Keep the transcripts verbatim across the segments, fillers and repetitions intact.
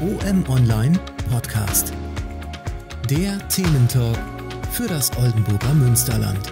O M Online Podcast. Der Thementalk für das Oldenburger Münsterland.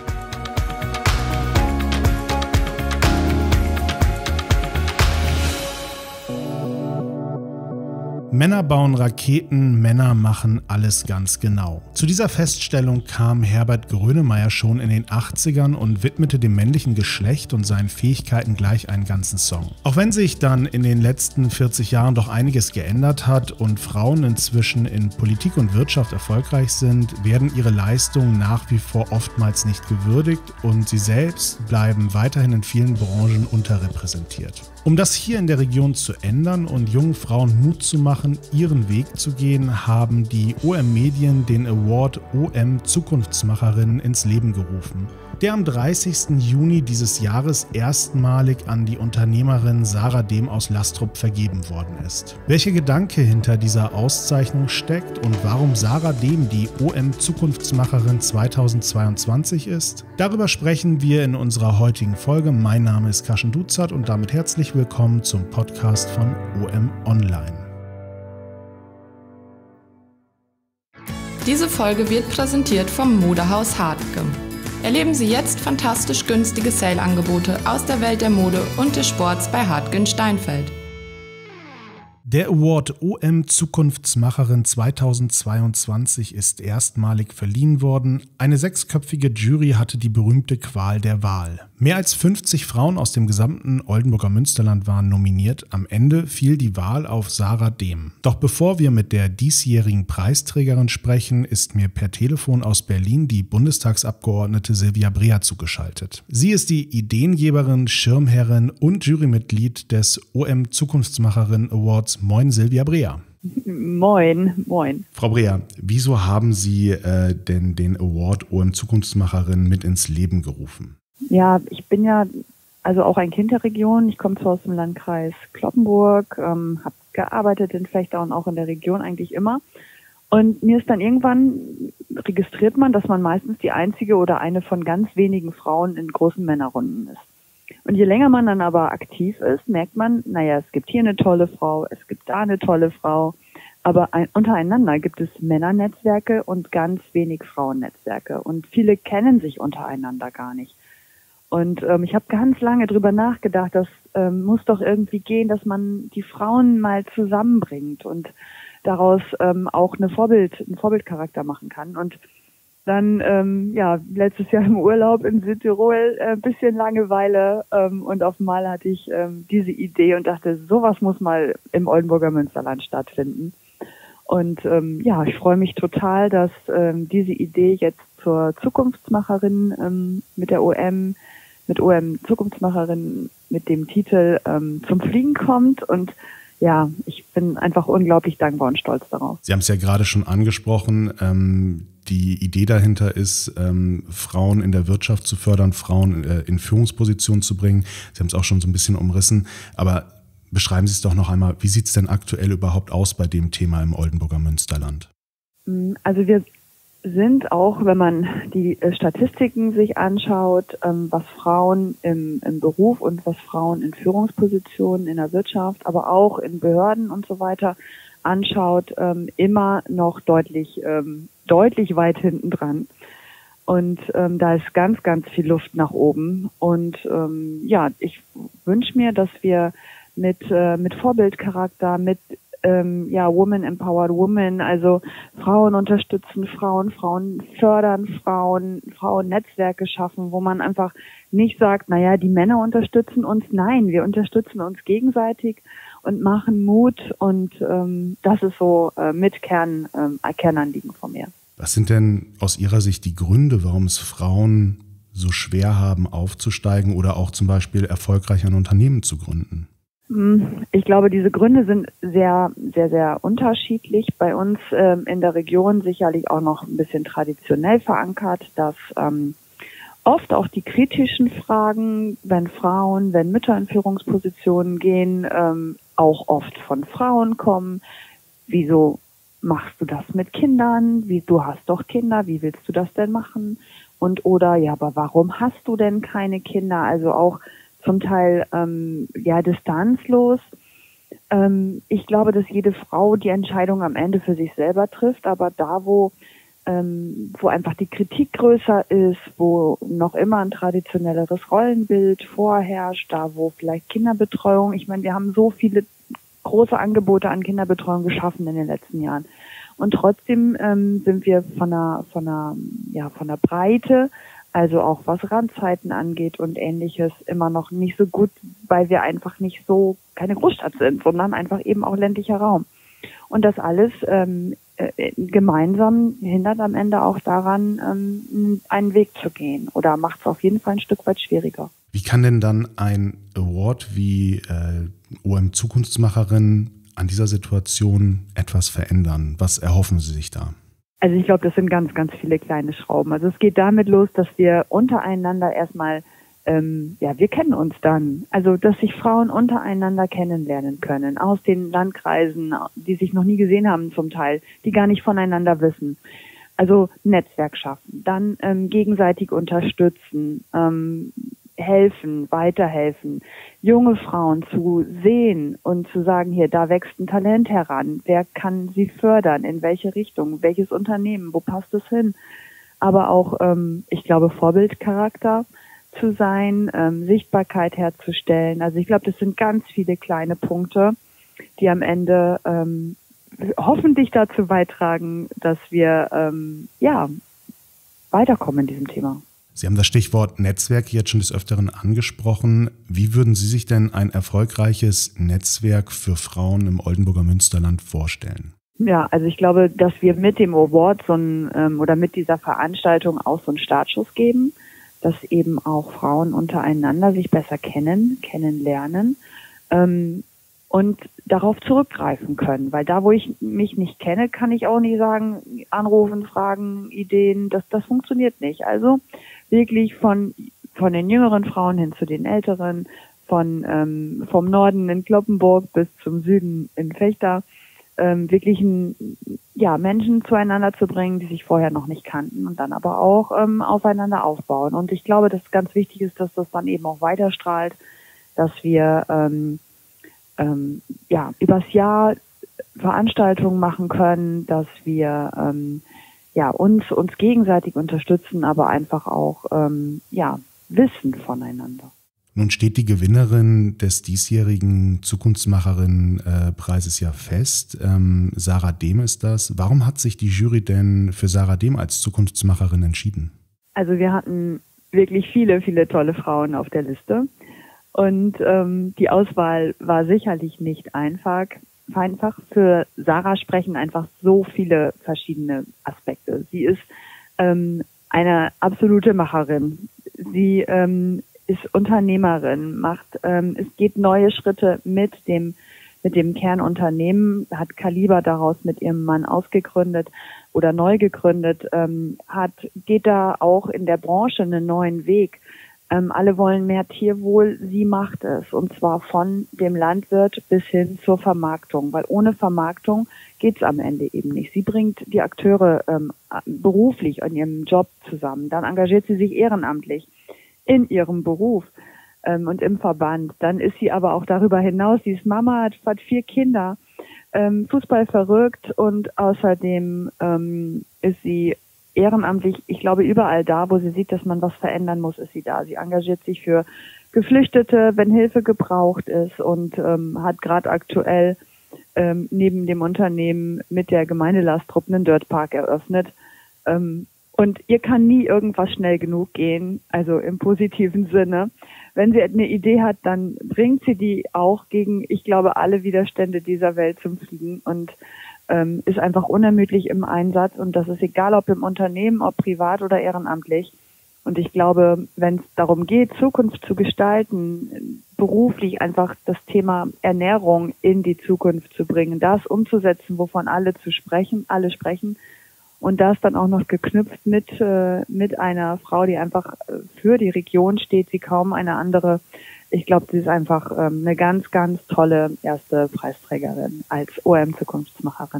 Männer bauen Raketen, Männer machen alles ganz genau. Zu dieser Feststellung kam Herbert Grönemeyer schon in den achtzigern und widmete dem männlichen Geschlecht und seinen Fähigkeiten gleich einen ganzen Song. Auch wenn sich dann in den letzten vierzig Jahren doch einiges geändert hat und Frauen inzwischen in Politik und Wirtschaft erfolgreich sind, werden ihre Leistungen nach wie vor oftmals nicht gewürdigt und sie selbst bleiben weiterhin in vielen Branchen unterrepräsentiert. Um das hier in der Region zu ändern und jungen Frauen Mut zu machen, ihren Weg zu gehen, haben die O M Medien den Award O M Zukunftsmacherinnen ins Leben gerufen, der am dreißigsten Juni dieses Jahres erstmalig an die Unternehmerin Sarah Dehm aus Lastrup vergeben worden ist. Welcher Gedanke hinter dieser Auszeichnung steckt und warum Sarah Dehm die O M Zukunftsmacherin zweitausendzweiundzwanzig ist, darüber sprechen wir in unserer heutigen Folge. Mein Name ist Kaschen Duzert und damit herzlich willkommen zum Podcast von O M Online. Diese Folge wird präsentiert vom Modehaus Hartke. Erleben Sie jetzt fantastisch günstige Sale-Angebote aus der Welt der Mode und des Sports bei Hartke in Steinfeld. Der Award O M Zukunftsmacherin zweitausendzweiundzwanzig ist erstmalig verliehen worden. Eine sechsköpfige Jury hatte die berühmte Qual der Wahl. Mehr als fünfzig Frauen aus dem gesamten Oldenburger Münsterland waren nominiert. Am Ende fiel die Wahl auf Sarah Dehm. Doch bevor wir mit der diesjährigen Preisträgerin sprechen, ist mir per Telefon aus Berlin die Bundestagsabgeordnete Silvia Breer zugeschaltet. Sie ist die Ideengeberin, Schirmherrin und Jurymitglied des O M Zukunftsmacherin Awards. Moin, Silvia Breer. Moin, moin. Frau Breer, wieso haben Sie äh, denn den Award O M Zukunftsmacherin mit ins Leben gerufen? Ja, ich bin ja also auch ein Kind der Region. Ich komme zwar aus dem Landkreis Cloppenburg, ähm, habe gearbeitet in Vechta und auch in der Region eigentlich immer. Und mir ist dann irgendwann, registriert man, dass man meistens die einzige oder eine von ganz wenigen Frauen in großen Männerrunden ist. Und je länger man dann aber aktiv ist, merkt man, naja, es gibt hier eine tolle Frau, es gibt da eine tolle Frau, aber ein, untereinander gibt es Männernetzwerke und ganz wenig Frauennetzwerke. Und viele kennen sich untereinander gar nicht. Und ähm, ich habe ganz lange drüber nachgedacht, das ähm, muss doch irgendwie gehen, dass man die Frauen mal zusammenbringt und daraus ähm, auch eine Vorbild, einen Vorbildcharakter machen kann. Und dann, ähm, ja, letztes Jahr im Urlaub in Südtirol ein äh, bisschen Langeweile ähm, und auf einmal hatte ich ähm, diese Idee und dachte, sowas muss mal im Oldenburger Münsterland stattfinden. Und ähm, ja, ich freue mich total, dass ähm, diese Idee jetzt zur Zukunftsmacherin ähm, mit der O M, mit O M Zukunftsmacherin mit dem Titel ähm, zum Fliegen kommt und ja, ich bin einfach unglaublich dankbar und stolz darauf. Sie haben es ja gerade schon angesprochen, ähm, die Idee dahinter ist, ähm, Frauen in der Wirtschaft zu fördern, Frauen äh, in Führungspositionen zu bringen. Sie haben es auch schon so ein bisschen umrissen, aber beschreiben Sie es doch noch einmal, wie sieht es denn aktuell überhaupt aus bei dem Thema im Oldenburger Münsterland? Also wir sind auch, wenn man die Statistiken sich anschaut, ähm, was Frauen im, im Beruf und was Frauen in Führungspositionen in der Wirtschaft, aber auch in Behörden und so weiter anschaut, ähm, immer noch deutlich, ähm, deutlich weit hinten dran. Und ähm, da ist ganz, ganz viel Luft nach oben. Und ähm, ja, ich wünsche mir, dass wir mit äh, mit Vorbildcharakter, mit ähm, ja Women Empowered Women, also Frauen unterstützen Frauen, Frauen fördern Frauen, Frauennetzwerke schaffen, wo man einfach nicht sagt, naja, die Männer unterstützen uns. Nein, wir unterstützen uns gegenseitig und machen Mut und ähm, das ist so äh, mit Kern, äh, Kernanliegen von mir. Was sind denn aus Ihrer Sicht die Gründe, warum es Frauen so schwer haben, aufzusteigen oder auch zum Beispiel erfolgreich ein Unternehmen zu gründen? Ich glaube, diese Gründe sind sehr, sehr, sehr unterschiedlich. Bei uns ähm, in der Region sicherlich auch noch ein bisschen traditionell verankert, dass ähm, oft auch die kritischen Fragen, wenn Frauen, wenn Mütter in Führungspositionen gehen, ähm, auch oft von Frauen kommen. Wieso machst du das mit Kindern? Wie, du hast doch Kinder, wie willst du das denn machen? Und oder, ja, aber warum hast du denn keine Kinder? Also auch zum Teil ähm, ja distanzlos. Ähm, ich glaube, dass jede Frau die Entscheidung am Ende für sich selber trifft, aber da, wo ähm, wo einfach die Kritik größer ist, wo noch immer ein traditionelleres Rollenbild vorherrscht, da wo vielleicht Kinderbetreuung, ich meine, wir haben so viele große Angebote an Kinderbetreuung geschaffen in den letzten Jahren. Und trotzdem ähm, sind wir von der, von der, ja, von der Breite, also auch was Randzeiten angeht und Ähnliches, immer noch nicht so gut, weil wir einfach nicht so keine Großstadt sind, sondern einfach eben auch ländlicher Raum. Und das alles ähm, äh, gemeinsam hindert am Ende auch daran, ähm, einen Weg zu gehen oder macht es auf jeden Fall ein Stück weit schwieriger. Wie kann denn dann ein Award wie äh, O M Zukunftsmacherin an dieser Situation etwas verändern? Was erhoffen Sie sich da? Also ich glaube, das sind ganz, ganz viele kleine Schrauben. Also es geht damit los, dass wir untereinander erstmal, ähm, ja, wir kennen uns dann. Also dass sich Frauen untereinander kennenlernen können, aus den Landkreisen, die sich noch nie gesehen haben zum Teil, die gar nicht voneinander wissen. Also Netzwerk schaffen, dann ähm, gegenseitig unterstützen, ähm, helfen, weiterhelfen, junge Frauen zu sehen und zu sagen, hier, da wächst ein Talent heran, wer kann sie fördern, in welche Richtung, welches Unternehmen, wo passt es hin? Aber auch, ähm, ich glaube, Vorbildcharakter zu sein, ähm, Sichtbarkeit herzustellen. Also ich glaube, das sind ganz viele kleine Punkte, die am Ende ähm, hoffentlich dazu beitragen, dass wir ähm, ja weiterkommen in diesem Thema. Sie haben das Stichwort Netzwerk jetzt schon des Öfteren angesprochen. Wie würden Sie sich denn ein erfolgreiches Netzwerk für Frauen im Oldenburger Münsterland vorstellen? Ja, also ich glaube, dass wir mit dem Award so ein, ähm, oder mit dieser Veranstaltung auch so einen Startschuss geben, dass eben auch Frauen untereinander sich besser kennen, kennenlernen ähm, und darauf zurückgreifen können. Weil da, wo ich mich nicht kenne, kann ich auch nicht sagen, anrufen, fragen, Ideen, das, das funktioniert nicht. Also wirklich von von den jüngeren Frauen hin zu den älteren, von ähm, vom Norden in Cloppenburg bis zum Süden in Vechta, ähm, wirklich ein, ja, Menschen zueinander zu bringen, die sich vorher noch nicht kannten und dann aber auch ähm, aufeinander aufbauen. Und ich glaube, dass ganz wichtig ist, dass das dann eben auch weiterstrahlt, dass wir ähm, ähm, ja übers Jahr Veranstaltungen machen können, dass wir ähm, ja, uns, uns gegenseitig unterstützen, aber einfach auch, ähm, ja, wissen voneinander. Nun steht die Gewinnerin des diesjährigen Zukunftsmacherin-Preises ja fest. Ähm, Sarah Dehm ist das. Warum hat sich die Jury denn für Sarah Dehm als Zukunftsmacherin entschieden? Also wir hatten wirklich viele, viele tolle Frauen auf der Liste. Und ähm, die Auswahl war sicherlich nicht einfach. Einfach für Sarah sprechen einfach so viele verschiedene Aspekte. Sie ist ähm, eine absolute Macherin. Sie ähm, ist Unternehmerin, macht, ähm, es geht neue Schritte mit dem mit dem Kernunternehmen, hat Kaliber daraus mit ihrem Mann ausgegründet oder neu gegründet, ähm, hat geht da auch in der Branche einen neuen Weg. Ähm, alle wollen mehr Tierwohl, sie macht es. Und zwar von dem Landwirt bis hin zur Vermarktung. Weil ohne Vermarktung geht's am Ende eben nicht. Sie bringt die Akteure ähm, beruflich in ihrem Job zusammen. Dann engagiert sie sich ehrenamtlich in ihrem Beruf ähm, und im Verband. Dann ist sie aber auch darüber hinaus, sie ist Mama, hat, hat vier Kinder, ähm, Fußball verrückt und außerdem ähm, ist sie ehrenamtlich, ich glaube, überall da, wo sie sieht, dass man was verändern muss, ist sie da. Sie engagiert sich für Geflüchtete, wenn Hilfe gebraucht ist und ähm, hat gerade aktuell ähm, neben dem Unternehmen mit der Gemeindelastruppe einen Dirtpark eröffnet. Ähm, und ihr kann nie irgendwas schnell genug gehen, also im positiven Sinne. Wenn sie eine Idee hat, dann bringt sie die auch gegen, ich glaube, alle Widerstände dieser Welt zum Fliegen und ähm, ist einfach unermüdlich im Einsatz. Und das ist egal, ob im Unternehmen, ob privat oder ehrenamtlich. Und ich glaube, wenn es darum geht, Zukunft zu gestalten, beruflich einfach das Thema Ernährung in die Zukunft zu bringen, das umzusetzen, wovon alle zu sprechen, alle sprechen, und das dann auch noch geknüpft mit äh, mit einer Frau, die einfach für die Region steht, wie kaum eine andere. Ich glaube, sie ist einfach ähm, eine ganz, ganz tolle erste Preisträgerin als O M Zukunftsmacherin.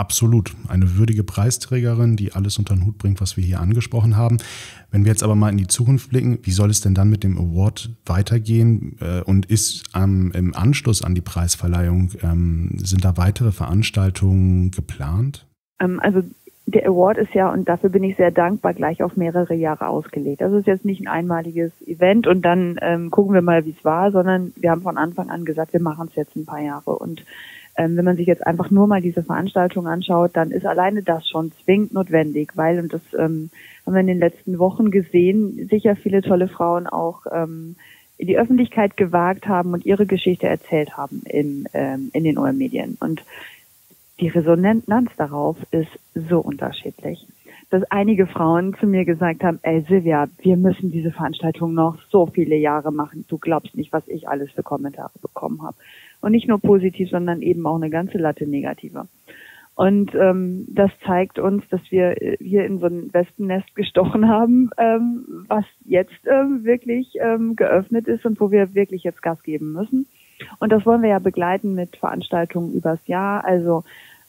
Absolut. Eine würdige Preisträgerin, die alles unter den Hut bringt, was wir hier angesprochen haben. Wenn wir jetzt aber mal in die Zukunft blicken, wie soll es denn dann mit dem Award weitergehen? Und ist ähm, im Anschluss an die Preisverleihung, ähm, sind da weitere Veranstaltungen geplant? Ähm, also der Award ist ja, und dafür bin ich sehr dankbar, gleich auf mehrere Jahre ausgelegt. Das ist jetzt nicht ein einmaliges Event und dann ähm, gucken wir mal, wie es war, sondern wir haben von Anfang an gesagt, wir machen es jetzt ein paar Jahre. Und ähm, wenn man sich jetzt einfach nur mal diese Veranstaltung anschaut, dann ist alleine das schon zwingend notwendig, weil, und das ähm, haben wir in den letzten Wochen gesehen, sicher viele tolle Frauen auch ähm, in die Öffentlichkeit gewagt haben und ihre Geschichte erzählt haben in, ähm, in den O M-Medien. Und die Resonanz darauf ist so unterschiedlich, dass einige Frauen zu mir gesagt haben, ey Silvia, wir müssen diese Veranstaltung noch so viele Jahre machen. Du glaubst nicht, was ich alles für Kommentare bekommen habe. Und nicht nur positiv, sondern eben auch eine ganze Latte negative. Und ähm, das zeigt uns, dass wir hier in so ein Wespennest gestochen haben, ähm, was jetzt ähm, wirklich ähm, geöffnet ist und wo wir wirklich jetzt Gas geben müssen. Und das wollen wir ja begleiten mit Veranstaltungen übers Jahr. Also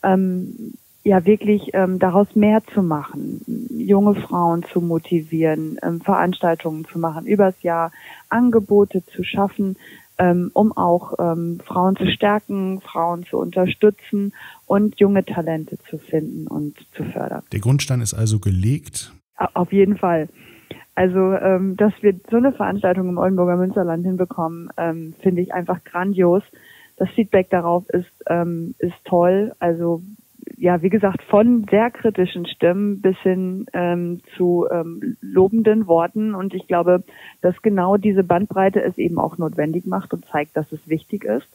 ähm, ja wirklich ähm, daraus mehr zu machen, junge Frauen zu motivieren, ähm, Veranstaltungen zu machen übers Jahr, Angebote zu schaffen, ähm, um auch ähm, Frauen zu stärken, Frauen zu unterstützen und junge Talente zu finden und zu fördern. Der Grundstein ist also gelegt? Auf jeden Fall. Also, ähm, dass wir so eine Veranstaltung im Oldenburger Münsterland hinbekommen, ähm, finde ich einfach grandios. Das Feedback darauf ist, ähm, ist toll. Also, ja, wie gesagt, von sehr kritischen Stimmen bis hin ähm, zu ähm, lobenden Worten. Und ich glaube, dass genau diese Bandbreite es eben auch notwendig macht und zeigt, dass es wichtig ist.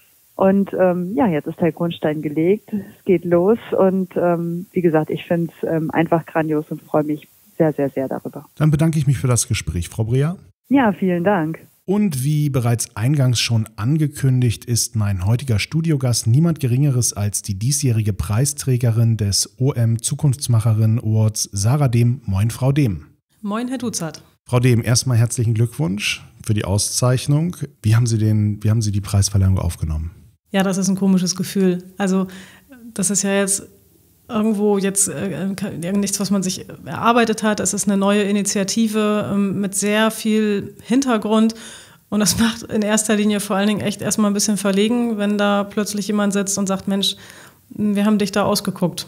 Und ähm, ja, jetzt ist der Grundstein gelegt. Es geht los. Und ähm, wie gesagt, ich finde es ähm, einfach grandios und freue mich sehr, sehr, sehr darüber. Dann bedanke ich mich für das Gespräch, Frau Breer. Ja, vielen Dank. Und wie bereits eingangs schon angekündigt, ist mein heutiger Studiogast niemand Geringeres als die diesjährige Preisträgerin des O M Zukunftsmacherin Awards, Sarah Dehm. Moin, Frau Dehm. Moin, Herr Duzat. Frau Dehm, erstmal herzlichen Glückwunsch für die Auszeichnung. Wie haben Sie den, wie haben Sie die Preisverleihung aufgenommen? Ja, das ist ein komisches Gefühl. Also das ist ja jetzt irgendwo jetzt äh, nichts, was man sich erarbeitet hat. Es ist eine neue Initiative ähm, mit sehr viel Hintergrund. Und das macht in erster Linie vor allen Dingen echt erstmal ein bisschen verlegen, wenn da plötzlich jemand sitzt und sagt, Mensch, wir haben dich da ausgeguckt.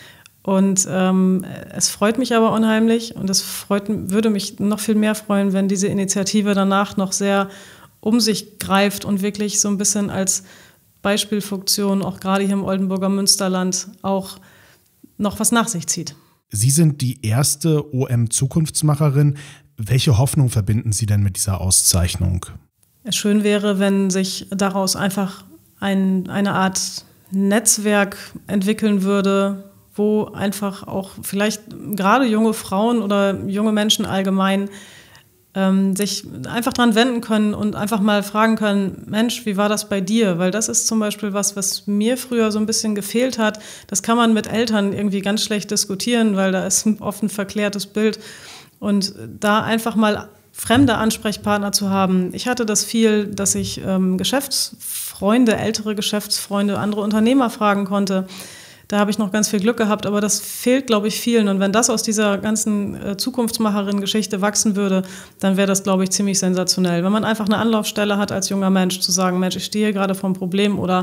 Und ähm, es freut mich aber unheimlich und es freut, würde mich noch viel mehr freuen, wenn diese Initiative danach noch sehr um sich greift und wirklich so ein bisschen als Beispielfunktion, auch gerade hier im Oldenburger Münsterland, auch noch was nach sich zieht. Sie sind die erste O M-Zukunftsmacherin. Welche Hoffnung verbinden Sie denn mit dieser Auszeichnung? Es schön wäre, wenn sich daraus einfach ein, eine Art Netzwerk entwickeln würde, wo einfach auch vielleicht gerade junge Frauen oder junge Menschen allgemein ähm, sich einfach dran wenden können und einfach mal fragen können, Mensch, wie war das bei dir? Weil das ist zum Beispiel was, was mir früher so ein bisschen gefehlt hat. Das kann man mit Eltern irgendwie ganz schlecht diskutieren, weil da ist oft ein verklärtes Bild. Und da einfach mal fremde Ansprechpartner zu haben. Ich hatte das viel, dass ich ähm, Geschäftsfreunde, ältere Geschäftsfreunde, andere Unternehmer fragen konnte. Da habe ich noch ganz viel Glück gehabt, aber das fehlt, glaube ich, vielen. Und wenn das aus dieser ganzen äh, Zukunftsmacherin-Geschichte wachsen würde, dann wäre das, glaube ich, ziemlich sensationell. Wenn man einfach eine Anlaufstelle hat als junger Mensch, zu sagen, Mensch, ich stehe gerade vor einem Problem oder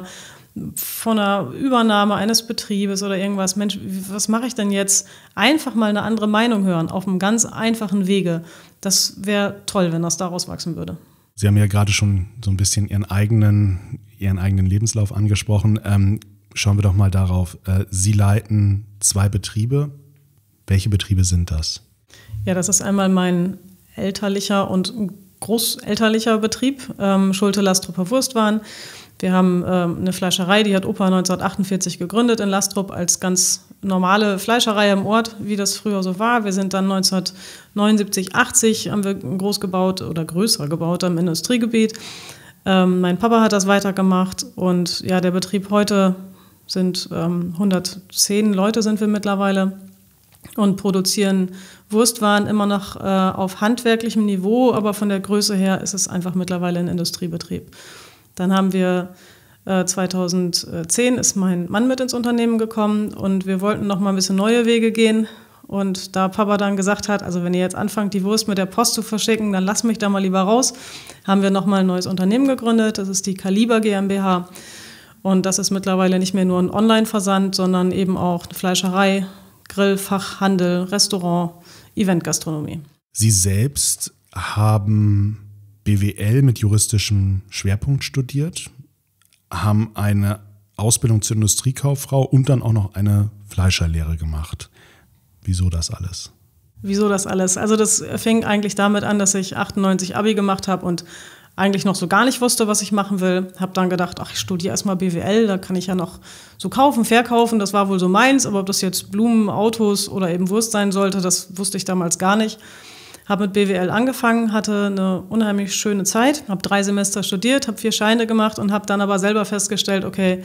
von einer Übernahme eines Betriebes oder irgendwas, Mensch, was mache ich denn jetzt? Einfach mal eine andere Meinung hören, auf einem ganz einfachen Wege. Das wäre toll, wenn das daraus wachsen würde. Sie haben ja gerade schon so ein bisschen Ihren eigenen, Ihren eigenen Lebenslauf angesprochen. Ähm, Schauen wir doch mal darauf. Sie leiten zwei Betriebe. Welche Betriebe sind das? Ja, das ist einmal mein elterlicher und großelterlicher Betrieb, ähm, Schulte-Lastrupper Wurstwaren. Wir haben ähm, eine Fleischerei, die hat Opa neunzehnhundertachtundvierzig gegründet in Lastrup als ganz normale Fleischerei im Ort, wie das früher so war. Wir sind dann neunzehnhundertneunundsiebzig, achtzig haben wir groß gebaut oder größer gebaut am Industriegebiet. Ähm, mein Papa hat das weitergemacht und ja, der Betrieb heute sind ähm, hundertzehn Leute sind wir mittlerweile und produzieren Wurstwaren immer noch äh, auf handwerklichem Niveau, aber von der Größe her ist es einfach mittlerweile ein Industriebetrieb. Dann haben wir zweitausendzehn ist mein Mann mit ins Unternehmen gekommen und wir wollten noch mal ein bisschen neue Wege gehen. Und da Papa dann gesagt hat, also wenn ihr jetzt anfangt, die Wurst mit der Post zu verschicken, dann lasst mich da mal lieber raus, haben wir noch mal ein neues Unternehmen gegründet. Das ist die Kaliber GmbH. Und das ist mittlerweile nicht mehr nur ein Online-Versand, sondern eben auch eine Fleischerei, Grill, Fachhandel, Restaurant, Eventgastronomie. Sie selbst haben B W L mit juristischem Schwerpunkt studiert, haben eine Ausbildung zur Industriekauffrau und dann auch noch eine Fleischerlehre gemacht. Wieso das alles? Wieso das alles? Also das fing eigentlich damit an, dass ich achtundneunzig Abi gemacht habe und eigentlich noch so gar nicht wusste, was ich machen will. Habe dann gedacht, ach, ich studiere erstmal B W L, da kann ich ja noch so kaufen, verkaufen. Das war wohl so meins, aber ob das jetzt Blumen, Autos oder eben Wurst sein sollte, das wusste ich damals gar nicht. Habe mit B W L angefangen, hatte eine unheimlich schöne Zeit, habe drei Semester studiert, habe vier Scheine gemacht und habe dann aber selber festgestellt, okay,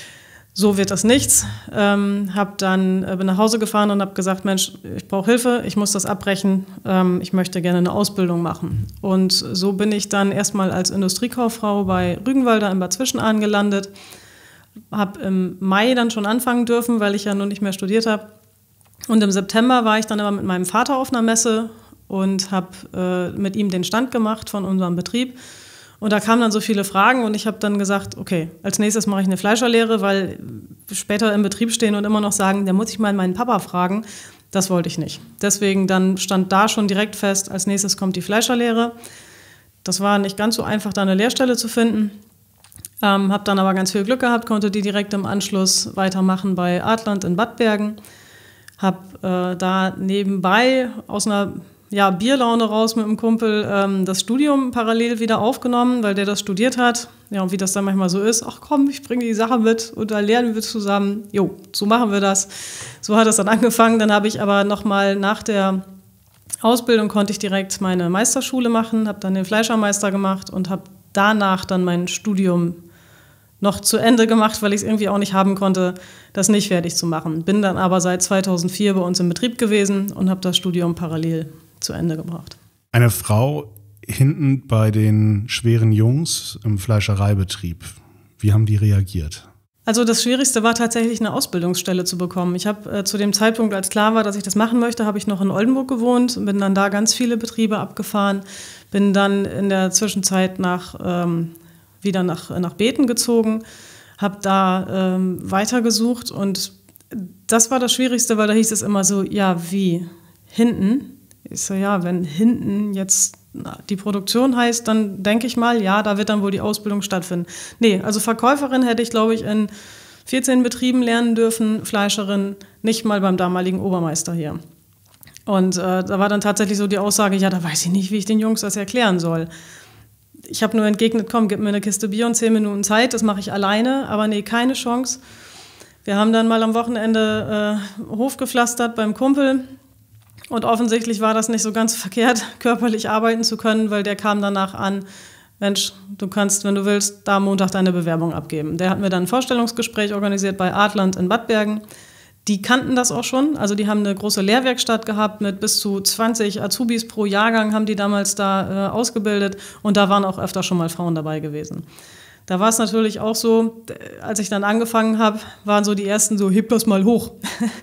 so wird das nichts. Ähm, hab dann, äh, bin nach Hause gefahren und habe gesagt, Mensch, ich brauche Hilfe, ich muss das abbrechen, ähm, ich möchte gerne eine Ausbildung machen. Und so bin ich dann erstmal als Industriekauffrau bei Rügenwalder in Bad Zwischenahn gelandet. Habe im Mai dann schon anfangen dürfen, weil ich ja noch nicht mehr studiert habe. Und im September war ich dann aber mit meinem Vater auf einer Messe und habe äh, mit ihm den Stand gemacht von unserem Betrieb. Und da kamen dann so viele Fragen und ich habe dann gesagt, okay, als nächstes mache ich eine Fleischerlehre, weil später im Betrieb stehen und immer noch sagen, da muss ich mal meinen Papa fragen. Das wollte ich nicht. Deswegen dann stand da schon direkt fest, als nächstes kommt die Fleischerlehre. Das war nicht ganz so einfach, da eine Lehrstelle zu finden. Ähm, habe dann aber ganz viel Glück gehabt, konnte die direkt im Anschluss weitermachen bei Adland in Bad Bergen. Habe äh, da nebenbei aus einer ja, Bierlaune raus mit einem Kumpel ähm, das Studium parallel wieder aufgenommen, weil der das studiert hat. Ja, und wie das dann manchmal so ist, ach komm, ich bringe die Sache mit und da lernen wir zusammen. Jo, so machen wir das. So hat das dann angefangen. Dann habe ich aber nochmal nach der Ausbildung konnte ich direkt meine Meisterschule machen, habe dann den Fleischermeister gemacht und habe danach dann mein Studium noch zu Ende gemacht, weil ich es irgendwie auch nicht haben konnte, das nicht fertig zu machen. Bin dann aber seit zweitausendvier bei uns im Betrieb gewesen und habe das Studium parallel zu Ende gebracht. Eine Frau hinten bei den schweren Jungs im Fleischereibetrieb. Wie haben die reagiert? Also das Schwierigste war tatsächlich eine Ausbildungsstelle zu bekommen. Ich habe äh, zu dem Zeitpunkt, als klar war, dass ich das machen möchte, habe ich noch in Oldenburg gewohnt und bin dann da ganz viele Betriebe abgefahren. Bin dann in der Zwischenzeit nach, ähm, wieder nach, nach Beten gezogen, habe da ähm, weitergesucht und das war das Schwierigste, weil da hieß es immer so, ja wie, hinten? Ich so, ja, wenn hinten jetzt die Produktion heißt, dann denke ich mal, ja, da wird dann wohl die Ausbildung stattfinden. Nee, also Verkäuferin hätte ich, glaube ich, in vierzehn Betrieben lernen dürfen, Fleischerin nicht mal beim damaligen Obermeister hier. Und äh, da war dann tatsächlich so die Aussage, ja, da weiß ich nicht, wie ich den Jungs das erklären soll. Ich habe nur entgegnet, komm, gib mir eine Kiste Bier und zehn Minuten Zeit, das mache ich alleine, aber nee, keine Chance. Wir haben dann mal am Wochenende äh, Hof gepflastert beim Kumpel. Und offensichtlich war das nicht so ganz verkehrt, körperlich arbeiten zu können, weil der kam danach an, Mensch, du kannst, wenn du willst, da am Montag deine Bewerbung abgeben. Der hat mir dann ein Vorstellungsgespräch organisiert bei Adland in Bad Bergen. Die kannten das auch schon, also die haben eine große Lehrwerkstatt gehabt mit bis zu zwanzig Azubis pro Jahrgang, haben die damals da äh, ausgebildet und da waren auch öfter schon mal Frauen dabei gewesen. Da war es natürlich auch so, als ich dann angefangen habe, waren so die ersten so, heb das mal hoch.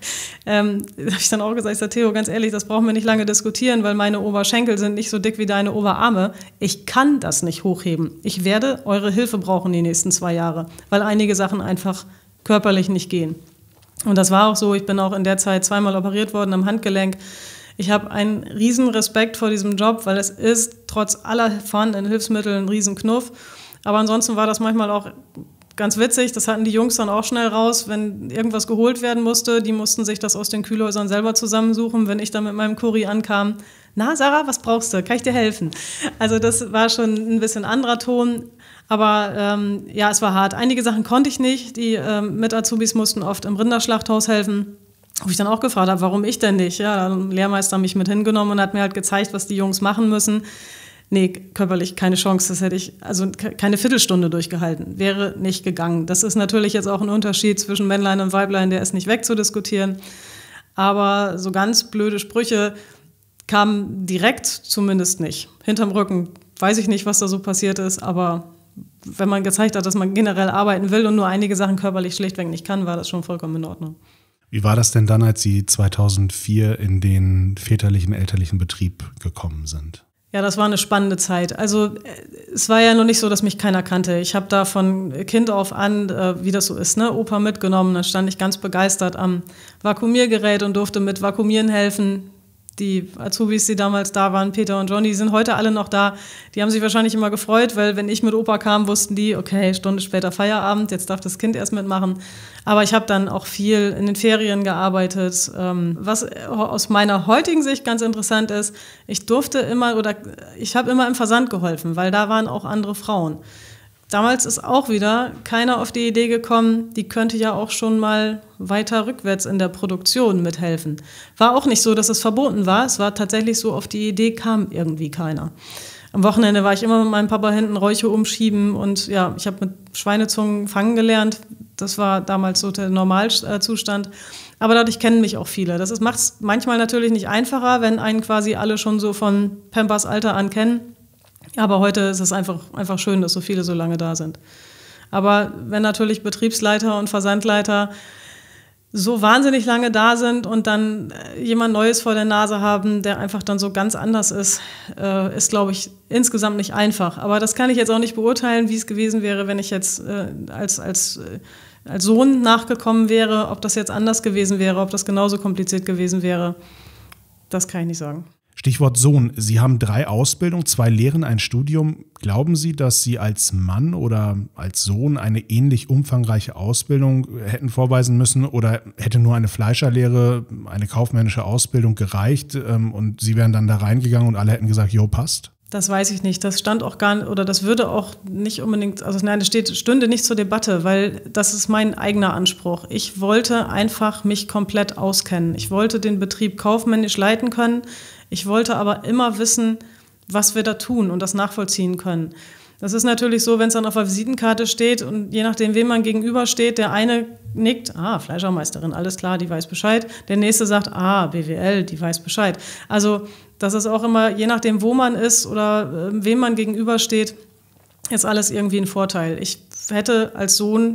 ähm, da habe ich dann auch gesagt, ich sage, Theo, ganz ehrlich, das brauchen wir nicht lange diskutieren, weil meine Oberschenkel sind nicht so dick wie deine Oberarme. Ich kann das nicht hochheben. Ich werde eure Hilfe brauchen die nächsten zwei Jahre, weil einige Sachen einfach körperlich nicht gehen. Und das war auch so, ich bin auch in der Zeit zweimal operiert worden am Handgelenk. Ich habe einen riesen Respekt vor diesem Job, weil es ist trotz aller vorhandenen Hilfsmittel ein riesen Knuff. Aber ansonsten war das manchmal auch ganz witzig. Das hatten die Jungs dann auch schnell raus, wenn irgendwas geholt werden musste. Die mussten sich das aus den Kühlhäusern selber zusammensuchen. Wenn ich dann mit meinem Curry ankam, na Sarah, was brauchst du? Kann ich dir helfen? Also das war schon ein bisschen anderer Ton. Aber ähm, ja, es war hart. Einige Sachen konnte ich nicht. Die ähm, mit Azubis mussten oft im Rinderschlachthaus helfen. Wo ich dann auch gefragt habe, warum ich denn nicht? Ja, dann hat der Lehrmeister mich mit hingenommen und hat mir halt gezeigt, was die Jungs machen müssen. Nee, körperlich keine Chance, das hätte ich, also keine Viertelstunde durchgehalten, wäre nicht gegangen. Das ist natürlich jetzt auch ein Unterschied zwischen Männlein und Weiblein, der ist nicht wegzudiskutieren. Aber so ganz blöde Sprüche kamen direkt zumindest nicht. Hinterm Rücken weiß ich nicht, was da so passiert ist, aber wenn man gezeigt hat, dass man generell arbeiten will und nur einige Sachen körperlich schlichtweg nicht kann, war das schon vollkommen in Ordnung. Wie war das denn dann, als Sie zweitausendvier in den väterlichen, elterlichen Betrieb gekommen sind? Ja, das war eine spannende Zeit. Also es war ja noch nicht so, dass mich keiner kannte. Ich habe da von Kind auf an, äh, wie das so ist, ne, Opa mitgenommen. Dann stand ich ganz begeistert am Vakuumiergerät und durfte mit Vakuumieren helfen. Die Azubis, die damals da waren, Peter und Johnny, die sind heute alle noch da. Die haben sich wahrscheinlich immer gefreut, weil wenn ich mit Opa kam, wussten die, okay, Stunde später Feierabend, jetzt darf das Kind erst mitmachen. Aber ich habe dann auch viel in den Ferien gearbeitet. Was aus meiner heutigen Sicht ganz interessant ist, ich durfte immer oder ich habe immer im Versand geholfen, weil da waren auch andere Frauen. Damals ist auch wieder keiner auf die Idee gekommen, die könnte ja auch schon mal weiter rückwärts in der Produktion mithelfen. War auch nicht so, dass es verboten war. Es war tatsächlich so, auf die Idee kam irgendwie keiner. Am Wochenende war ich immer mit meinem Papa hinten Räuche umschieben und ja, ich habe mit Schweinezungen fangen gelernt. Das war damals so der Normalzustand. Aber dadurch kennen mich auch viele. Das macht es manchmal natürlich nicht einfacher, wenn einen quasi alle schon so von Pampers Alter an kennen. Aber heute ist es einfach, einfach schön, dass so viele so lange da sind. Aber wenn natürlich Betriebsleiter und Versandleiter so wahnsinnig lange da sind und dann jemand Neues vor der Nase haben, der einfach dann so ganz anders ist, äh, ist, glaube ich, insgesamt nicht einfach. Aber das kann ich jetzt auch nicht beurteilen, wie es gewesen wäre, wenn ich jetzt äh, als, als, äh, als Sohn nachgekommen wäre, ob das jetzt anders gewesen wäre, ob das genauso kompliziert gewesen wäre. Das kann ich nicht sagen. Stichwort Sohn. Sie haben drei Ausbildungen, zwei Lehren, ein Studium. Glauben Sie, dass Sie als Mann oder als Sohn eine ähnlich umfangreiche Ausbildung hätten vorweisen müssen oder hätte nur eine Fleischerlehre, eine kaufmännische Ausbildung gereicht und Sie wären dann da reingegangen und alle hätten gesagt, jo, passt? Das weiß ich nicht. Das stand auch gar nicht, oder das würde auch nicht unbedingt, also nein, das steht, stünde nicht zur Debatte, weil das ist mein eigener Anspruch. Ich wollte einfach mich komplett auskennen. Ich wollte den Betrieb kaufmännisch leiten können. Ich wollte aber immer wissen, was wir da tun und das nachvollziehen können. Das ist natürlich so, wenn es dann auf der Visitenkarte steht und je nachdem, wem man gegenübersteht, der eine nickt, ah, Fleischermeisterin, alles klar, die weiß Bescheid. Der nächste sagt, ah, B W L, die weiß Bescheid. Also das ist auch immer, je nachdem, wo man ist oder äh, wem man gegenübersteht, ist alles irgendwie ein Vorteil. Ich hätte als Sohn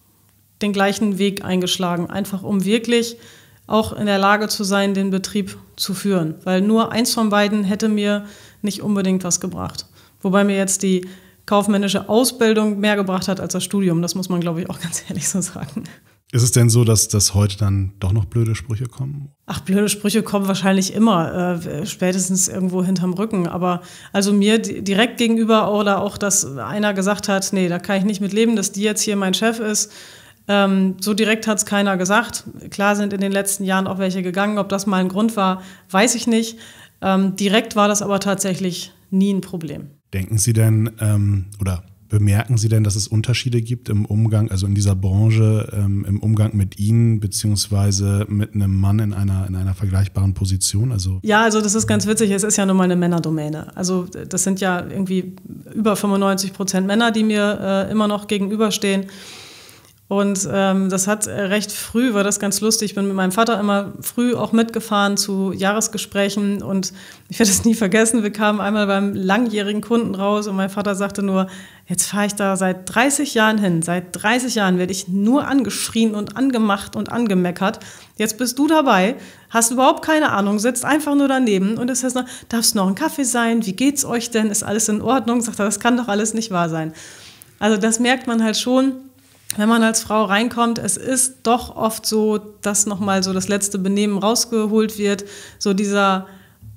den gleichen Weg eingeschlagen, einfach um wirklich auch in der Lage zu sein, den Betrieb zu führen. Weil nur eins von beiden hätte mir nicht unbedingt was gebracht. Wobei mir jetzt die kaufmännische Ausbildung mehr gebracht hat als das Studium. Das muss man, glaube ich, auch ganz ehrlich so sagen. Ist es denn so, dass, dass heute dann doch noch blöde Sprüche kommen? Ach, blöde Sprüche kommen wahrscheinlich immer, äh, spätestens irgendwo hinterm Rücken. Aber also mir direkt gegenüber oder auch, dass einer gesagt hat, nee, da kann ich nicht mit leben, dass die jetzt hier mein Chef ist. Ähm, so direkt hat es keiner gesagt. Klar sind in den letzten Jahren auch welche gegangen. Ob das mal ein Grund war, weiß ich nicht. Ähm, direkt war das aber tatsächlich nie ein Problem. Denken Sie denn ähm, oder bemerken Sie denn, dass es Unterschiede gibt im Umgang, also in dieser Branche, ähm, im Umgang mit Ihnen beziehungsweise mit einem Mann in einer, in einer vergleichbaren Position? Also ja, also das ist ganz witzig. Es ist ja nun mal eine Männerdomäne. Also das sind ja irgendwie über fünfundneunzig Prozent Männer, die mir äh, immer noch gegenüberstehen. Und ähm, das hat recht früh, war das ganz lustig. Ich bin mit meinem Vater immer früh auch mitgefahren zu Jahresgesprächen und ich werde es nie vergessen, wir kamen einmal beim langjährigen Kunden raus und mein Vater sagte nur, jetzt fahre ich da seit dreißig Jahren hin. Seit dreißig Jahren werde ich nur angeschrien und angemacht und angemeckert. Jetzt bist du dabei, hast überhaupt keine Ahnung, sitzt einfach nur daneben und es heißt noch, darf es noch ein Kaffee sein? Wie geht's euch denn? Ist alles in Ordnung? Sagt er, das kann doch alles nicht wahr sein. Also das merkt man halt schon. Wenn man als Frau reinkommt, es ist doch oft so, dass nochmal so das letzte Benehmen rausgeholt wird. So dieser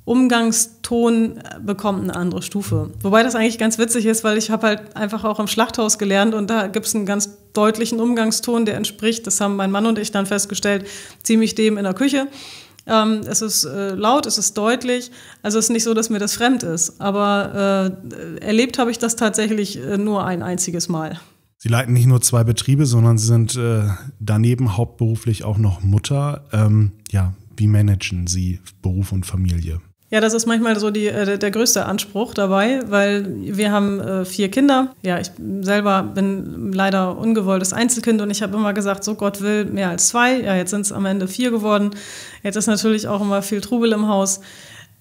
Umgangston bekommt eine andere Stufe. Wobei das eigentlich ganz witzig ist, weil ich habe halt einfach auch im Schlachthaus gelernt und da gibt es einen ganz deutlichen Umgangston, der entspricht, das haben mein Mann und ich dann festgestellt, ziemlich dem in der Küche. Ähm, es ist äh, laut, es ist deutlich, also es ist nicht so, dass mir das fremd ist, aber äh, erlebt habe ich das tatsächlich äh, nur ein einziges Mal. Sie leiten nicht nur zwei Betriebe, sondern Sie sind äh, daneben hauptberuflich auch noch Mutter. Ähm, ja, wie managen Sie Beruf und Familie? Ja, das ist manchmal so die, äh, der größte Anspruch dabei, weil wir haben äh, vier Kinder. Ja, ich selber bin leider ungewolltes Einzelkind und ich habe immer gesagt, so Gott will, mehr als zwei. Ja, jetzt sind es am Ende vier geworden. Jetzt ist natürlich auch immer viel Trubel im Haus.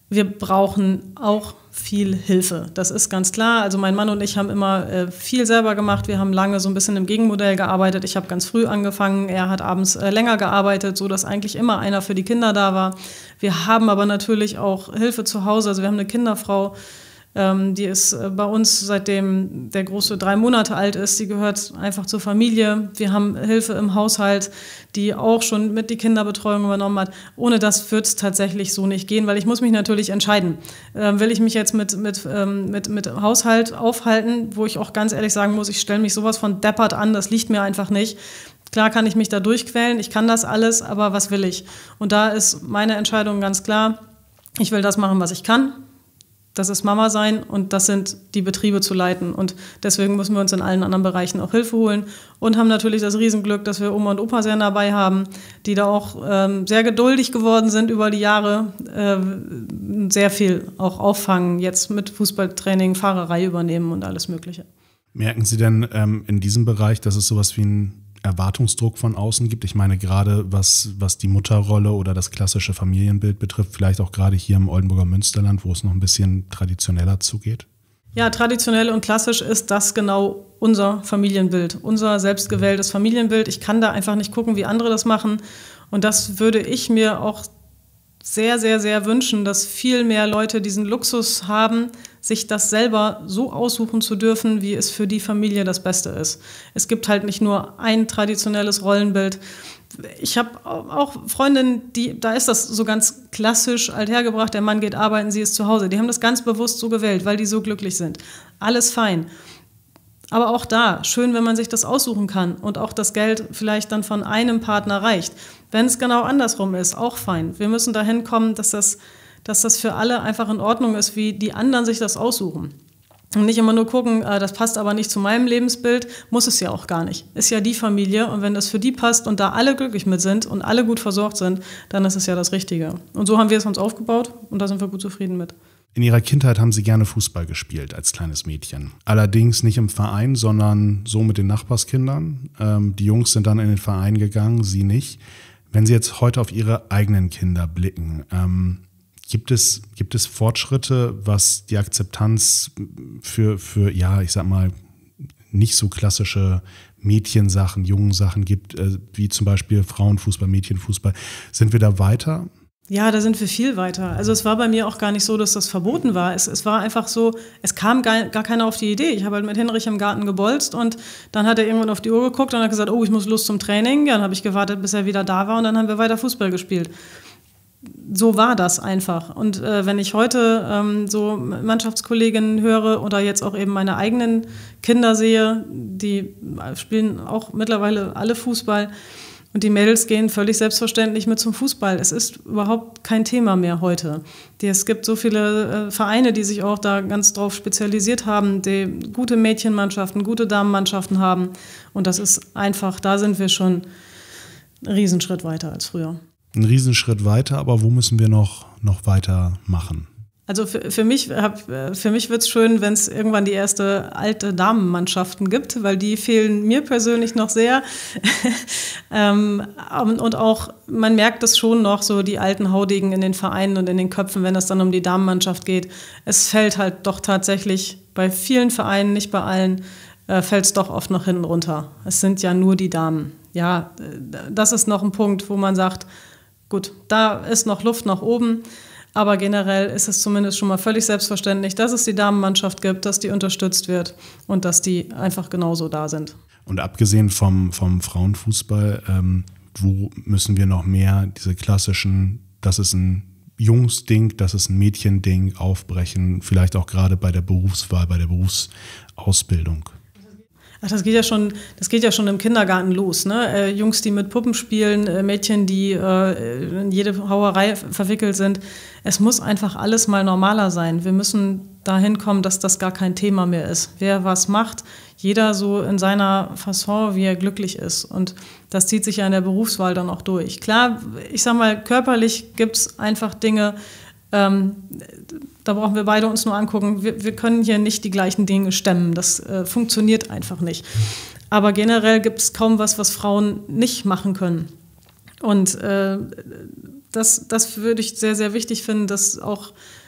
wir brauchen auch viel Hilfe. Das ist ganz klar. Also mein Mann und ich haben immer äh, viel selber gemacht. Wir haben lange so ein bisschen im Gegenmodell gearbeitet. Ich habe ganz früh angefangen. Er hat abends äh, länger gearbeitet, sodass eigentlich immer einer für die Kinder da war. Wir haben aber natürlich auch Hilfe zu Hause. Also wir haben eine Kinderfrau, ähm, die ist äh, bei uns, seitdem der Große drei Monate alt ist. Die gehört einfach zur Familie. Wir haben Hilfe im Haushalt, die auch schon mit die Kinderbetreuung übernommen hat. Ohne das wird es tatsächlich so nicht gehen, weil ich muss mich natürlich entscheiden. Ähm, will ich mich jetzt mit, mit, ähm, mit, mit Haushalt aufhalten, wo ich auch ganz ehrlich sagen muss, ich stelle mich sowas von deppert an, das liegt mir einfach nicht. Klar kann ich mich da durchquälen, ich kann das alles, aber was will ich? Und da ist meine Entscheidung ganz klar, ich will das machen, was ich kann. Das ist Mama sein und das sind die Betriebe zu leiten. Und deswegen müssen wir uns in allen anderen Bereichen auch Hilfe holen und haben natürlich das Riesenglück, dass wir Oma und Opa sehr dabei haben, die da auch ähm, sehr geduldig geworden sind über die Jahre, äh, sehr viel auch auffangen, jetzt mit Fußballtraining, Fahrerei übernehmen und alles Mögliche. Merken Sie denn ähm, in diesem Bereich, dass es sowas wie ein Erwartungsdruck von außen gibt? Ich meine gerade, was, was die Mutterrolle oder das klassische Familienbild betrifft, vielleicht auch gerade hier im Oldenburger Münsterland, wo es noch ein bisschen traditioneller zugeht? Ja, traditionell und klassisch ist das genau unser Familienbild, unser selbstgewähltes Familienbild. Ich kann da einfach nicht gucken, wie andere das machen. Und das würde ich mir auch sehr, sehr, sehr wünschen, dass viel mehr Leute diesen Luxus haben, sich das selber so aussuchen zu dürfen, wie es für die Familie das Beste ist. Es gibt halt nicht nur ein traditionelles Rollenbild. Ich habe auch Freundinnen, die, da ist das so ganz klassisch althergebracht, der Mann geht arbeiten, sie ist zu Hause. Die haben das ganz bewusst so gewählt, weil die so glücklich sind. Alles fein. Aber auch da, schön, wenn man sich das aussuchen kann und auch das Geld vielleicht dann von einem Partner reicht. Wenn es genau andersrum ist, auch fein. Wir müssen dahin kommen, dass das, dass das für alle einfach in Ordnung ist, wie die anderen sich das aussuchen. Und nicht immer nur gucken, äh, das passt aber nicht zu meinem Lebensbild, muss es ja auch gar nicht. Ist ja die Familie und wenn das für die passt und da alle glücklich mit sind und alle gut versorgt sind, dann ist es ja das Richtige. Und so haben wir es uns aufgebaut und da sind wir gut zufrieden mit. In Ihrer Kindheit haben Sie gerne Fußball gespielt als kleines Mädchen. Allerdings nicht im Verein, sondern so mit den Nachbarskindern. Ähm, die Jungs sind dann in den Verein gegangen, Sie nicht. Wenn Sie jetzt heute auf Ihre eigenen Kinder blicken, ähm, gibt es, gibt es Fortschritte, was die Akzeptanz für, für, ja, ich sag mal, nicht so klassische Mädchensachen, Jungensachen gibt, äh, wie zum Beispiel Frauenfußball, Mädchenfußball? Sind wir da weiter? Ja, da sind wir viel weiter. Also es war bei mir auch gar nicht so, dass das verboten war. Es, es war einfach so, es kam gar, gar keiner auf die Idee. Ich habe halt mit Hinrich im Garten gebolzt und dann hat er irgendwann auf die Uhr geguckt und hat gesagt, oh, ich muss los zum Training. Ja, dann habe ich gewartet, bis er wieder da war und dann haben wir weiter Fußball gespielt. So war das einfach. Und äh, wenn ich heute ähm, so Mannschaftskolleginnen höre oder jetzt auch eben meine eigenen Kinder sehe, die spielen auch mittlerweile alle Fußball, und die Mädels gehen völlig selbstverständlich mit zum Fußball. Es ist überhaupt kein Thema mehr heute. Es gibt so viele äh, Vereine, die sich auch da ganz drauf spezialisiert haben, die gute Mädchenmannschaften, gute Damenmannschaften haben. Und das ist einfach, da sind wir schon einen Riesenschritt weiter als früher. Ein Riesenschritt weiter, aber wo müssen wir noch, noch weiter machen? Also für, für mich, für mich wird es schön, wenn es irgendwann die erste alte Damenmannschaften gibt, weil die fehlen mir persönlich noch sehr. ähm, und auch, man merkt es schon noch, so die alten Haudegen in den Vereinen und in den Köpfen, wenn es dann um die Damenmannschaft geht. Es fällt halt doch tatsächlich bei vielen Vereinen, nicht bei allen, äh, fällt es doch oft noch hinten runter. Es sind ja nur die Damen. Ja, das ist noch ein Punkt, wo man sagt, gut, da ist noch Luft nach oben. Aber generell ist es zumindest schon mal völlig selbstverständlich, dass es die Damenmannschaft gibt, dass die unterstützt wird und dass die einfach genauso da sind. Und abgesehen vom, vom Frauenfußball, ähm, wo müssen wir noch mehr diese klassischen, das ist ein Jungsding, das ist ein Mädchending aufbrechen, vielleicht auch gerade bei der Berufswahl, bei der Berufsausbildung? Ach, das geht ja schon, das geht ja schon im Kindergarten los, ne? Äh, Jungs, die mit Puppen spielen, äh, Mädchen, die äh, in jede Hauerei verwickelt sind. Es muss einfach alles mal normaler sein. Wir müssen dahin kommen, dass das gar kein Thema mehr ist. Wer was macht, jeder so in seiner Fasson, wie er glücklich ist. Und das zieht sich ja in der Berufswahl dann auch durch. Klar, ich sag mal, körperlich gibt's einfach Dinge, ähm, da brauchen wir beide uns nur angucken. Wir, wir können hier nicht die gleichen Dinge stemmen. Das äh, funktioniert einfach nicht. Aber generell gibt es kaum was, was Frauen nicht machen können. Und äh, das, das würde ich sehr, sehr wichtig finden, dass auch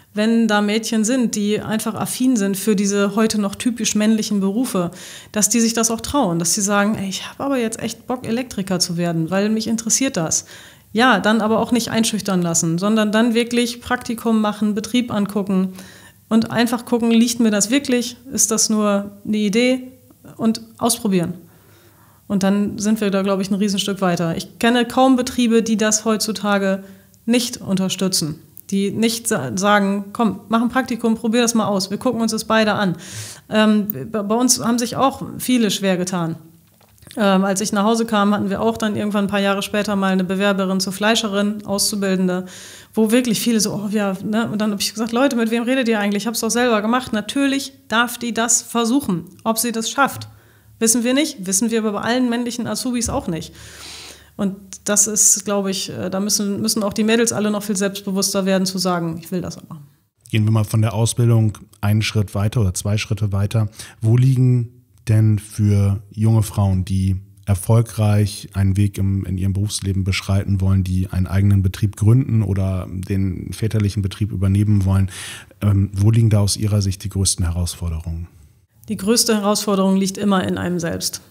wenn da Mädchen sind, die einfach affin sind für diese heute noch typisch männlichen Berufe, dass die sich das auch trauen, dass sie sagen, ey, ich habe aber jetzt echt Bock, Elektriker zu werden, weil mich interessiert das. Ja, dann aber auch nicht einschüchtern lassen, sondern dann wirklich Praktikum machen, Betrieb angucken und einfach gucken, liegt mir das wirklich, ist das nur eine Idee und ausprobieren. Und dann sind wir da, glaube ich, ein Riesenstück weiter. Ich kenne kaum Betriebe, die das heutzutage nicht unterstützen. Die nicht sagen, komm, mach ein Praktikum, probier das mal aus, wir gucken uns das beide an. Ähm, bei uns haben sich auch viele schwer getan. Ähm, als ich nach Hause kam, hatten wir auch dann irgendwann ein paar Jahre später mal eine Bewerberin zur Fleischerin, Auszubildende, wo wirklich viele so, oh ja, ne? Und dann habe ich gesagt, Leute, mit wem redet ihr eigentlich? Ich habe es doch selber gemacht. Natürlich darf die das versuchen. Ob sie das schafft, wissen wir nicht. Wissen wir aber bei allen männlichen Azubis auch nicht. Und das ist, glaube ich, da müssen, müssen auch die Mädels alle noch viel selbstbewusster werden, zu sagen, ich will das aber. Gehen wir mal von der Ausbildung einen Schritt weiter oder zwei Schritte weiter. Wo liegen denn für junge Frauen, die erfolgreich einen Weg im, in ihrem Berufsleben beschreiten wollen, die einen eigenen Betrieb gründen oder den väterlichen Betrieb übernehmen wollen, ähm, wo liegen da aus Ihrer Sicht die größten Herausforderungen? Die größte Herausforderung liegt immer in einem selbst.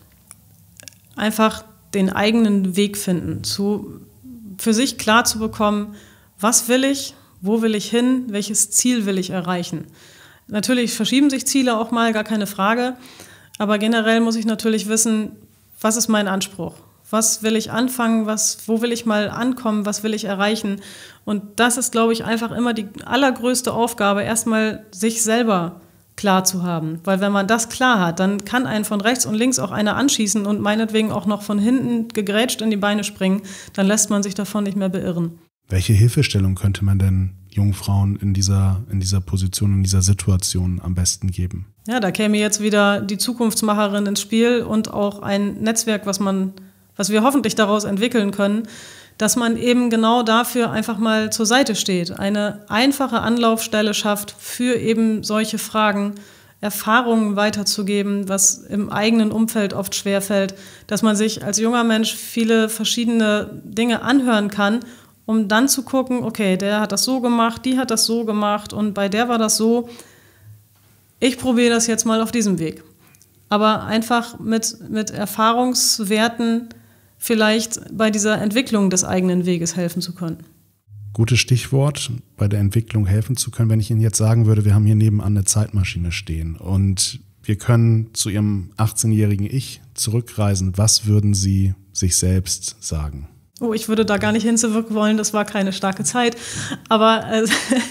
Einfach den eigenen Weg finden, zu, für sich klar zu bekommen, was will ich, wo will ich hin, welches Ziel will ich erreichen. Natürlich verschieben sich Ziele auch mal, gar keine Frage, aber generell muss ich natürlich wissen, was ist mein Anspruch, was will ich anfangen, was, wo will ich mal ankommen, was will ich erreichen. Und das ist, glaube ich, einfach immer die allergrößte Aufgabe, erstmal sich selber klar zu haben. Weil wenn man das klar hat, dann kann einen von rechts und links auch einer anschießen und meinetwegen auch noch von hinten gegrätscht in die Beine springen, dann lässt man sich davon nicht mehr beirren. Welche Hilfestellung könnte man denn jungen Frauen in dieser, in dieser Position, in dieser Situation am besten geben? Ja, da käme jetzt wieder die Zukunftsmacherin ins Spiel und auch ein Netzwerk, was man, was wir hoffentlich daraus entwickeln können, dass man eben genau dafür einfach mal zur Seite steht, eine einfache Anlaufstelle schafft für eben solche Fragen, Erfahrungen weiterzugeben, was im eigenen Umfeld oft schwerfällt, dass man sich als junger Mensch viele verschiedene Dinge anhören kann, um dann zu gucken, okay, der hat das so gemacht, die hat das so gemacht und bei der war das so. Ich probiere das jetzt mal auf diesem Weg. Aber einfach mit, mit Erfahrungswerten vielleicht bei dieser Entwicklung des eigenen Weges helfen zu können. Gutes Stichwort, bei der Entwicklung helfen zu können. Wenn ich Ihnen jetzt sagen würde, wir haben hier nebenan eine Zeitmaschine stehen und wir können zu Ihrem achtzehnjährigen Ich zurückreisen, was würden Sie sich selbst sagen? Oh, ich würde da gar nicht hinzuwirken wollen, das war keine starke Zeit. Aber äh,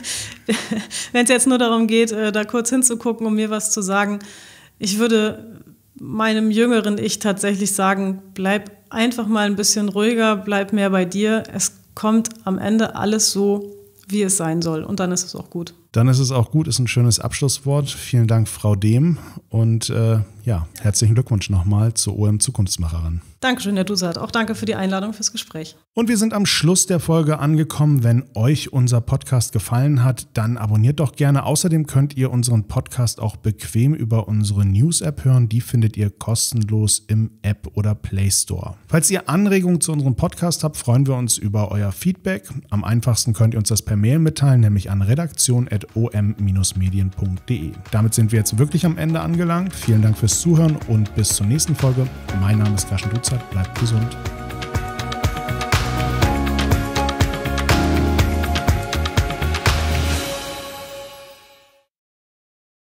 wenn es jetzt nur darum geht, äh, da kurz hinzugucken, um mir was zu sagen, ich würde meinem jüngeren Ich tatsächlich sagen, bleib einfach mal ein bisschen ruhiger, bleib mehr bei dir. Es kommt am Ende alles so, wie es sein soll. Und dann ist es auch gut. Dann ist es auch gut, ist ein schönes Abschlusswort. Vielen Dank, Frau Dehm. Und äh, ja, herzlichen Glückwunsch nochmal zur O M Zukunftsmacherin. Dankeschön, Herr Dusert. Auch danke für die Einladung fürs Gespräch. Und wir sind am Schluss der Folge angekommen. Wenn euch unser Podcast gefallen hat, dann abonniert doch gerne. Außerdem könnt ihr unseren Podcast auch bequem über unsere News-App hören. Die findet ihr kostenlos im App oder Play Store. Falls ihr Anregungen zu unserem Podcast habt, freuen wir uns über euer Feedback. Am einfachsten könnt ihr uns das per Mail mitteilen, nämlich an redaktion at o m medien punkt de. Damit sind wir jetzt wirklich am Ende angelangt. Vielen Dank fürs Zuhören und bis zur nächsten Folge. Mein Name ist Karsten Duzert. Bleibt gesund.